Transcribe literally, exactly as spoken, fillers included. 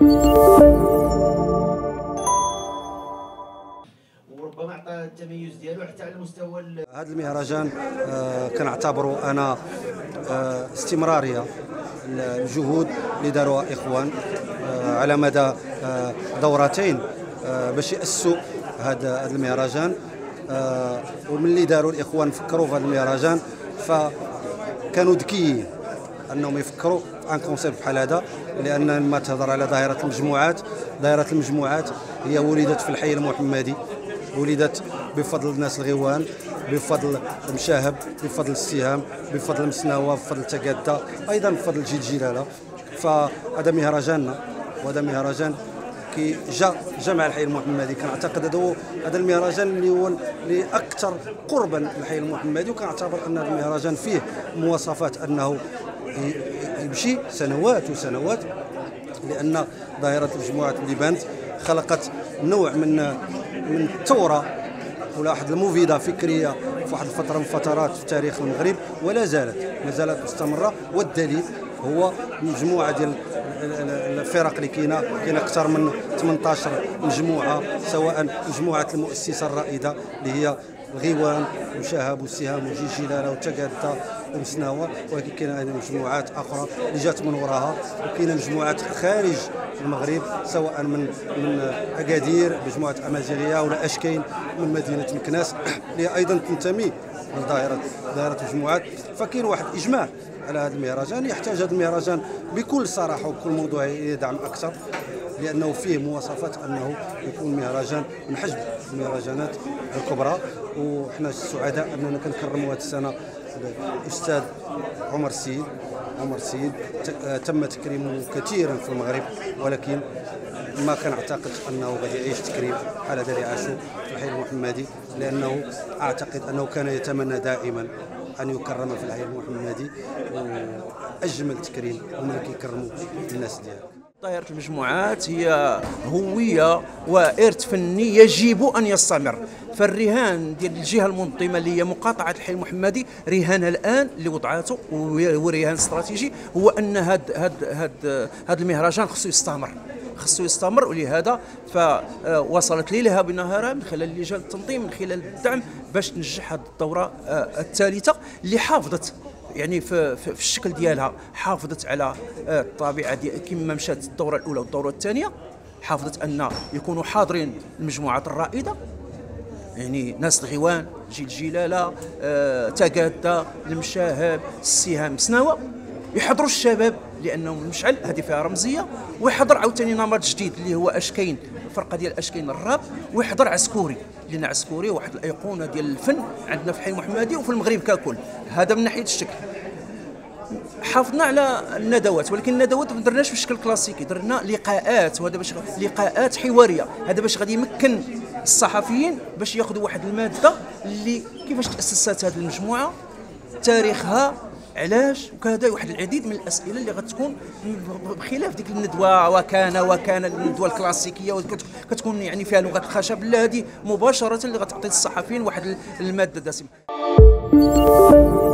وربما عطى التميز ديالو حتى على المستوى. هذا المهرجان آه كنعتبره انا آه استمراريه الجهود اللي داروها اخوان آه على مدى آه دورتين آه باش ياسسوا هذا هذا المهرجان. آه ومن اللي داروا الاخوان فكروا في هذا المهرجان فكانوا ذكيين انهم يفكروا عن كونسيبت بحال هذا، لان لما تهضر على ظاهره المجموعات، ظاهره المجموعات هي ولدت في الحي المحمدي، ولدت بفضل الناس الغيوان، بفضل مشاهب، بفضل السهام، بفضل مسناوه، بفضل تقاده، ايضا بفضل جيل جلاله. فهذا مهرجاننا وهذا مهرجان كي جا جمع الحي المحمدي. كنعتقد هذا هذا المهرجان اللي هو اللي اكثر قربا للحي المحمدي، وكنعتبر ان هذا المهرجان فيه مواصفات انه يمشي سنوات وسنوات، لان ظاهره المجموعات اللي بانت خلقت نوع من من الثوره ولا واحد الموفده فكريه في واحد الفتره من فترات في تاريخ المغرب، ولا زالت ما زالت مستمره. والدليل هو مجموعه ديال الفرق اللي كاينه كاينه اكثر من ثمانية عشر مجموعه، سواء مجموعه المؤسسه الرائده اللي هي الغيوان وشهاب والسهام وجيل جلاله وتقاده ومسناوه، ولكن كاينه ايضا مجموعات اخرى اللي جات من وراها، وكاينه مجموعات خارج المغرب سواء من من اكادير مجموعه امازيغيه ولا اشكين من مدينه مكناس اللي ايضا تنتمي لظاهره ظاهره مجموعات. فكاين واحد اجماع على هذا المهرجان. يحتاج هذا المهرجان بكل صراحه وبكل موضوعيه دعم اكثر، لانه فيه مواصفات انه يكون مهرجان من حجم المهرجانات الكبرى. وحنا سعداء اننا كنكرموا هذه السنه الاستاذ عمر السيد. عمر السيد تم تكريمه كثيرا في المغرب، ولكن ما كنعتقد انه غادي يعيش تكريم بحال هذا اللي عاشوا في الحي المحمدي، لانه اعتقد انه كان يتمنى دائما ان يكرم في الحي المحمدي، واجمل تكريم هما اللي كيكرموا الناس ديالك. ظاهرة المجموعات هي هوية وإرث فني يجب أن يستمر. فالرهان ديال الجهة المنظمة اللي هي مقاطعة الحي المحمدي رهانها الآن اللي وضعته هو رهان استراتيجي، هو أن هذا هذا هذا هذا المهرجان خصو يستمر خصو يستمر ولهذا فوصلت ليلها بنهارها من خلال لجان التنظيم، من خلال الدعم باش تنجح هذه الدورة الثالثة اللي حافظت يعني في, في, في الشكل ديالها، حافظت على الطبيعه ديال كما مشات الدوره الاولى والدوره الثانيه، حافظت ان يكونوا حاضرين المجموعات الرائده، يعني ناس الغيوان، جيل جلاله، آه، تقاده، المشاهب، السهام، مسناوه، يحضروا الشباب لانهم المشعل هذه فيها رمزيه، ويحضر عاوتاني نمط جديد اللي هو اشكين، الفرقه ديال اشكين الراب، ويحضر عسكوري لان عسكوري واحد الايقونه ديال الفن عندنا في الحي المحمدي وفي المغرب ككل. هذا من ناحيه الشكل. حافظنا على الندوات، ولكن الندوات ما درناش بشكل كلاسيكي، درنا لقاءات، وهذا باش لقاءات حواريه، هذا باش غادي يمكن الصحفيين باش ياخذوا واحد الماده اللي كيفاش تاسست هذه المجموعه، تاريخها، علاش، وكذا واحد العديد من الاسئله اللي غتكون بخلاف ديك الندوه وكان وكان الندوه الكلاسيكيه وكتكون يعني فيها لغه الخشب. لا، هذه مباشره اللي غتعطي الصحفيين واحد الماده دسمه.